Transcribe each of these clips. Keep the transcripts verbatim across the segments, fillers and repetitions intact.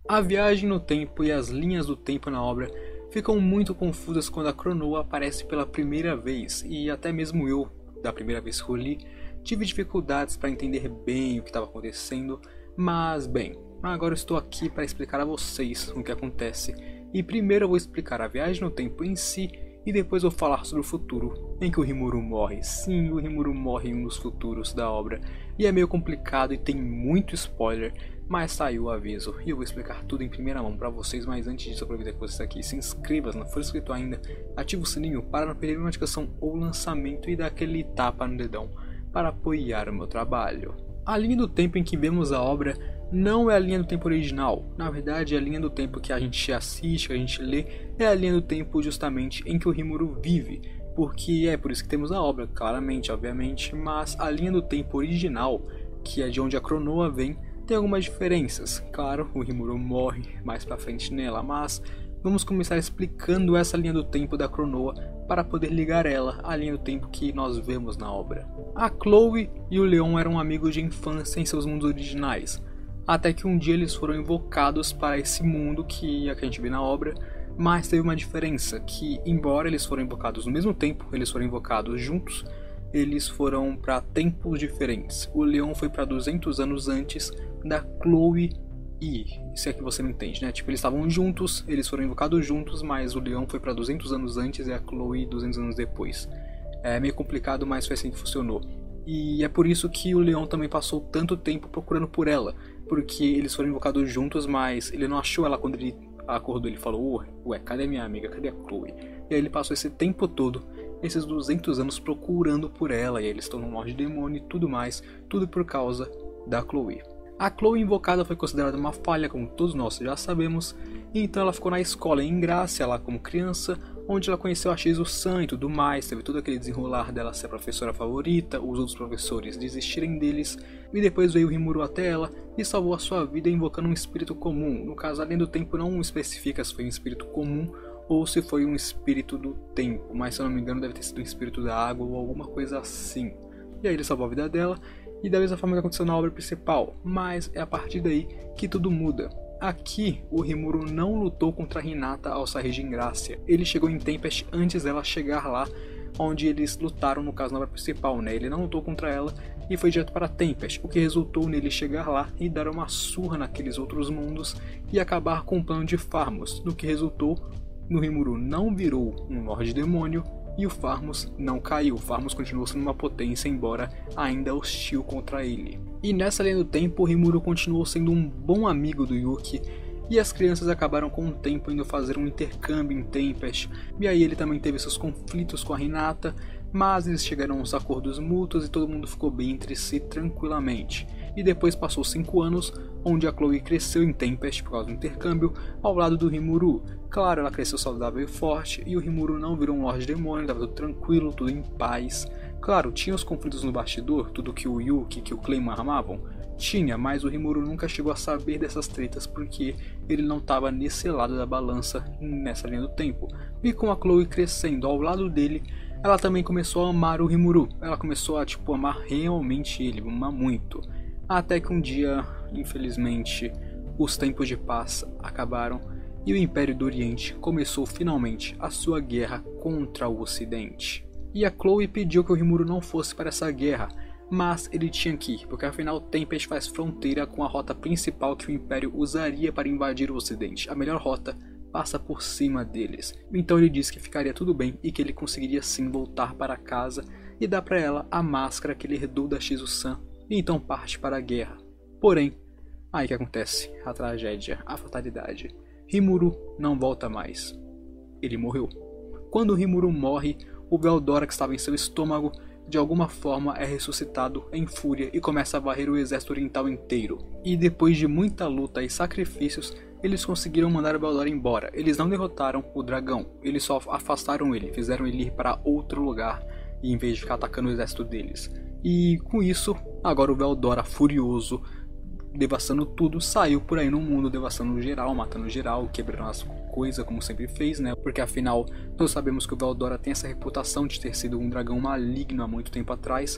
A viagem no tempo e as linhas do tempo na obra ficam muito confusas quando a Cronoa aparece pela primeira vez, e até mesmo eu, da primeira vez que eu li, tive dificuldades para entender bem o que estava acontecendo, mas bem, agora eu estou aqui para explicar a vocês o que acontece. E primeiro eu vou explicar a viagem no tempo em si, e depois vou falar sobre o futuro, em que o Rimuru morre. Sim, o Rimuru morre em um dos futuros da obra, e é meio complicado e tem muito spoiler, mas saiu o aviso, e eu vou explicar tudo em primeira mão para vocês. Mas antes disso, aproveita que você está aqui, se inscreva se não for inscrito ainda, ative o sininho para não perder uma notificação ou lançamento, e dá aquele tapa no dedão para apoiar o meu trabalho. A linha do tempo em que vemos a obra não é a linha do tempo original. Na verdade, a linha do tempo que a gente assiste, que a gente lê, é a linha do tempo justamente em que o Rimuru vive, porque é por isso que temos a obra, claramente, obviamente, mas a linha do tempo original, que é de onde a Cronoa vem, tem algumas diferenças. Claro, o Rimuru morre mais pra frente nela, mas vamos começar explicando essa linha do tempo da Cronoa para poder ligar ela à linha do tempo que nós vemos na obra. A Chloe e o Leon eram amigos de infância em seus mundos originais, até que um dia eles foram invocados para esse mundo que é que a gente vê na obra, mas teve uma diferença, que embora eles foram invocados no mesmo tempo, eles foram invocados juntos, eles foram para tempos diferentes. O Leon foi para duzentos anos antes da Chloe, e isso é que você não entende, né? Tipo, eles estavam juntos, eles foram invocados juntos, mas o Leon foi para duzentos anos antes e a Chloe duzentos anos depois. É meio complicado, mas foi assim que funcionou. E é por isso que o Leon também passou tanto tempo procurando por ela, porque eles foram invocados juntos, mas ele não achou ela quando ele acordou. Ele falou, ué, cadê minha amiga, cadê a Chloe? E aí ele passou esse tempo todo, esses duzentos anos procurando por ela, e aí eles estão no morte de demônio e tudo mais, tudo por causa da Chloe. A Chloe invocada foi considerada uma falha, como todos nós já sabemos, e então ela ficou na escola em Grácia, lá como criança, onde ela conheceu a Shizu-san e tudo mais, teve todo aquele desenrolar dela ser a professora favorita, os outros professores desistirem deles, e depois veio o Rimuru até ela e salvou a sua vida invocando um espírito comum. No caso, além do tempo não especifica se foi um espírito comum ou se foi um espírito do tempo, mas se eu não me engano deve ter sido um espírito da água ou alguma coisa assim. E aí ele salvou a vida dela, e da mesma forma que aconteceu na obra principal, mas é a partir daí que tudo muda. Aqui, o Rimuru não lutou contra Hinata ao sair de Grácia. Ele chegou em Tempest antes dela chegar lá, onde eles lutaram no caso na obra principal, né? Ele não lutou contra ela e foi direto para Tempest, o que resultou nele chegar lá e dar uma surra naqueles outros mundos e acabar com o plano de Farmos, no que resultou no Rimuru não virou um Lorde Demônio e o Farmos não caiu. O Farmos continuou sendo uma potência, embora ainda hostil contra ele. E nessa linha do tempo, o Rimuru continuou sendo um bom amigo do Yuki, e as crianças acabaram com o tempo indo fazer um intercâmbio em Tempest, e aí ele também teve seus conflitos com a Hinata, mas eles chegaram a uns acordos mútuos e todo mundo ficou bem entre si tranquilamente. E depois passou cinco anos, onde a Chloe cresceu em Tempest por causa do intercâmbio, ao lado do Rimuru. Claro, ela cresceu saudável e forte, e o Rimuru não virou um Lorde Demônio, estava tudo tranquilo, tudo em paz. Claro, tinha os conflitos no bastidor, tudo que o Yuki e o Claymore armavam? Tinha, mas o Rimuru nunca chegou a saber dessas tretas porque ele não estava nesse lado da balança, nessa linha do tempo. E com a Chloe crescendo ao lado dele, ela também começou a amar o Rimuru. Ela começou a tipo, amar realmente ele, amar muito. Até que um dia, infelizmente, os tempos de paz acabaram e o Império do Oriente começou finalmente a sua guerra contra o Ocidente. E a Chloe pediu que o Rimuru não fosse para essa guerra, mas ele tinha que ir, porque afinal Tempest faz fronteira com a rota principal que o Império usaria para invadir o Ocidente. A melhor rota passa por cima deles. Então ele disse que ficaria tudo bem e que ele conseguiria sim voltar para casa e dar para ela a máscara que ele herdou da Shizu-san, e então parte para a guerra. Porém, aí que acontece a tragédia, a fatalidade. Rimuru não volta mais. Ele morreu. Quando Rimuru morre, o Veldora que estava em seu estômago de alguma forma é ressuscitado em fúria e começa a varrer o exército oriental inteiro. E depois de muita luta e sacrifícios, eles conseguiram mandar o Veldora embora. Eles não derrotaram o dragão, eles só afastaram ele, fizeram ele ir para outro lugar, em vez de ficar atacando o exército deles. E com isso, agora o Veldora furioso, devastando tudo, saiu por aí no mundo, devastando geral, matando geral, quebrando as coisas como sempre fez, né? Porque afinal, nós sabemos que o Veldora tem essa reputação de ter sido um dragão maligno há muito tempo atrás.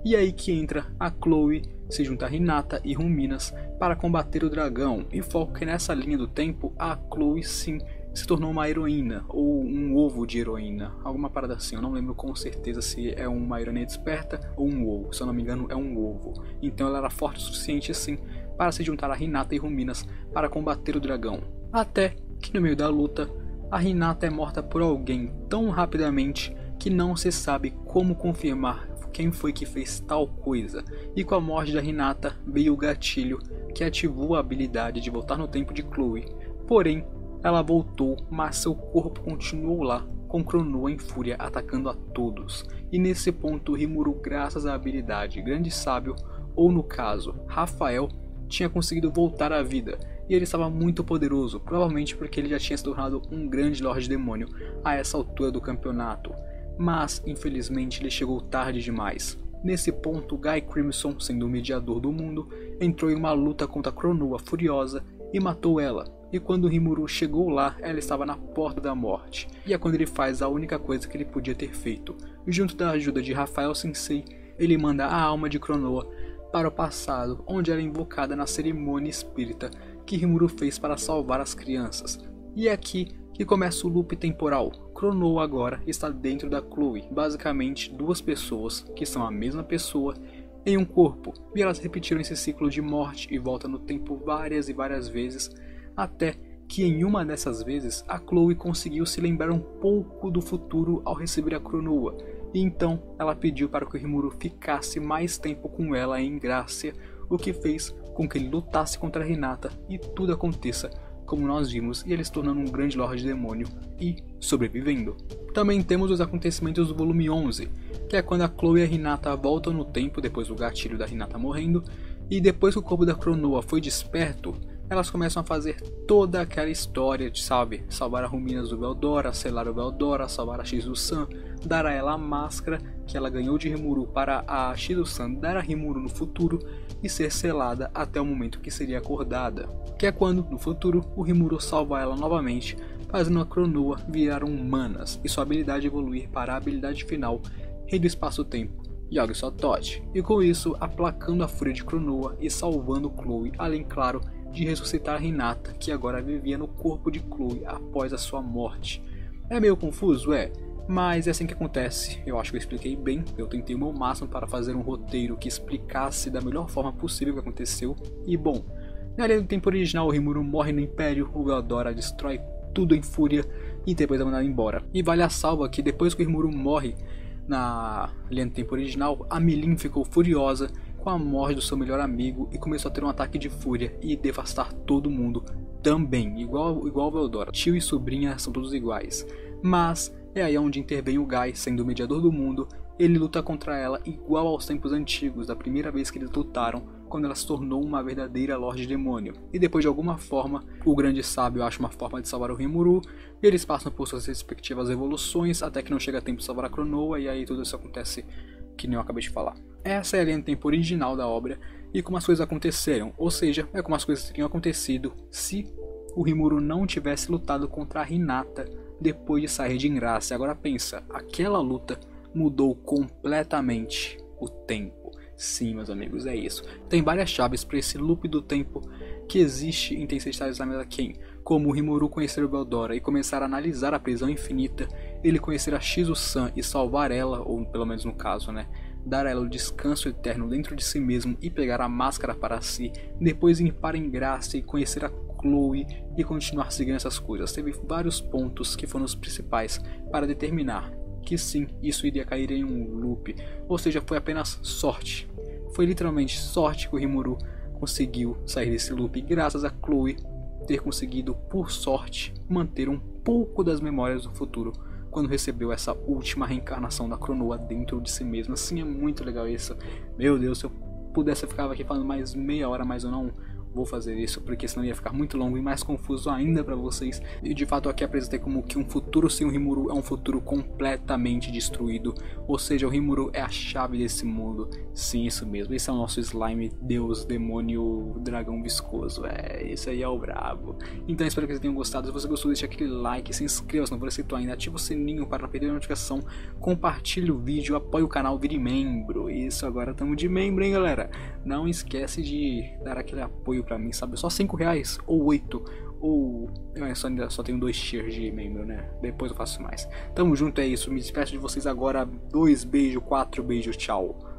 E aí que entra a Chloe, se junta a Hinata e Ruminas para combater o dragão, e foca que nessa linha do tempo a Chloe sim se tornou uma heroína, ou um ovo de heroína, alguma parada assim, eu não lembro com certeza se é uma heroína desperta ou um ovo, se eu não me engano é um ovo. Então ela era forte o suficiente assim para se juntar a Hinata e Ruminas para combater o dragão. Até que no meio da luta, a Hinata é morta por alguém tão rapidamente que não se sabe como confirmar quem foi que fez tal coisa, e com a morte da Hinata veio o gatilho que ativou a habilidade de voltar no tempo de Chloe. Porém, ela voltou, mas seu corpo continuou lá, com Cronoa em fúria atacando a todos. E nesse ponto, Rimuru, graças à habilidade Grande Sábio, ou no caso, Rafael, tinha conseguido voltar à vida. E ele estava muito poderoso, provavelmente porque ele já tinha se tornado um grande Lorde Demônio a essa altura do campeonato. Mas, infelizmente, ele chegou tarde demais. Nesse ponto, Guy Crimson, sendo o mediador do mundo, entrou em uma luta contra Cronoa furiosa e matou ela. E quando Rimuru chegou lá, ela estava na porta da morte. E é quando ele faz a única coisa que ele podia ter feito. Junto da ajuda de Rafael Sensei, ele manda a alma de Cronoa para o passado, onde ela é invocada na cerimônia espírita que Rimuru fez para salvar as crianças. E é aqui que começa o loop temporal. Cronoa agora está dentro da Chloe, basicamente duas pessoas que são a mesma pessoa em um corpo, e elas repetiram esse ciclo de morte e volta no tempo várias e várias vezes, até que em uma dessas vezes a Chloe conseguiu se lembrar um pouco do futuro ao receber a Cronoa, e então ela pediu para que o Rimuru ficasse mais tempo com ela em Grácia, o que fez com que ele lutasse contra a Hinata e tudo aconteça como nós vimos, e ele se tornando um grande Lorde Demônio e sobrevivendo. Também temos os acontecimentos do volume onze, que é quando a Chloe e a Hinata voltam no tempo depois do gatilho da Hinata morrendo, e depois que o corpo da Cronoa foi desperto, elas começam a fazer toda aquela história de, sabe, salvar a Ruminas do Veldora, selar o Veldora, salvar a Shizu-san, dar a ela a máscara que ela ganhou de Rimuru para a Shizu-san dar a Rimuru no futuro e ser selada até o momento que seria acordada, que é quando, no futuro, o Rimuru salva ela novamente, fazendo a Cronoa virar um Manas e sua habilidade evoluir para a habilidade final, Rei do Espaço-Tempo, Yog-Sothoth, e com isso aplacando a fúria de Cronoa e salvando Chloe, além, claro, de ressuscitar Hinata, que agora vivia no corpo de Chloe após a sua morte. É meio confuso, é, mas é assim que acontece. Eu acho que eu expliquei bem, eu tentei o meu máximo para fazer um roteiro que explicasse da melhor forma possível o que aconteceu, e bom, na linha do tempo original o Rimuru morre no Império, o Veldora destrói tudo em fúria e depois é mandado embora. E vale a salva que depois que o Rimuru morre na linha do tempo original, a Milin ficou furiosa com a morte do seu melhor amigo e começou a ter um ataque de fúria e devastar todo mundo também, igual, igual ao Veldora. Tio e sobrinha são todos iguais, mas é aí onde intervém o Guy, sendo o mediador do mundo. Ele luta contra ela igual aos tempos antigos, da primeira vez que eles lutaram, quando ela se tornou uma verdadeira Lorde Demônio. E depois de alguma forma, o Grande Sábio acha uma forma de salvar o Rimuru, e eles passam por suas respectivas evoluções, até que não chega tempo de salvar a Cronoa, e aí tudo isso acontece que nem eu acabei de falar. Essa é a linha do tempo original da obra, e como as coisas aconteceram, ou seja, é como as coisas teriam acontecido se o Rimuru não tivesse lutado contra a Hinata depois de sair de Ingrácia. Agora pensa, aquela luta mudou completamente o tempo. Sim, meus amigos, é isso. Tem várias chaves para esse loop do tempo que existe em Tensei Zameda Ken, como o Rimuru conhecer o Veldora e começar a analisar a prisão infinita, ele conhecer a Shizu-san e salvar ela, ou pelo menos no caso, né, dar a ela o descanso eterno dentro de si mesmo e pegar a máscara para si, depois ir para Ingrácia e conhecer a Chloe e continuar seguindo essas coisas. Teve vários pontos que foram os principais para determinar que sim, isso iria cair em um loop, ou seja, foi apenas sorte. Foi literalmente sorte que o Rimuru conseguiu sair desse loop, graças a Chloe ter conseguido, por sorte, manter um pouco das memórias do futuro, quando recebeu essa última reencarnação da Cronoa dentro de si mesma. Assim, é muito legal isso. Meu Deus, se eu pudesse eu ficava aqui falando mais meia hora, mas eu não vou fazer isso, porque senão ia ficar muito longo e mais confuso ainda pra vocês. E de fato aqui apresentei como que um futuro sem o Rimuru é um futuro completamente destruído, ou seja, o Rimuru é a chave desse mundo. Sim, isso mesmo, esse é o nosso slime, deus, demônio, dragão viscoso, é, esse aí é o brabo. Então espero que vocês tenham gostado. Se você gostou, deixa aquele like, se inscreva se não for inscrito ainda, ativa o sininho para não perder a notificação, compartilhe o vídeo, apoie o canal, vire membro. Isso, agora estamos de membro, hein, galera? Não esquece de dar aquele apoio pra mim, sabe? Só cinco reais ou oito, ou eu só, ainda só tenho dois tiers de membro, né? Depois eu faço mais. Tamo junto, é isso. Me despeço de vocês agora. Dois beijos, quatro beijos, tchau.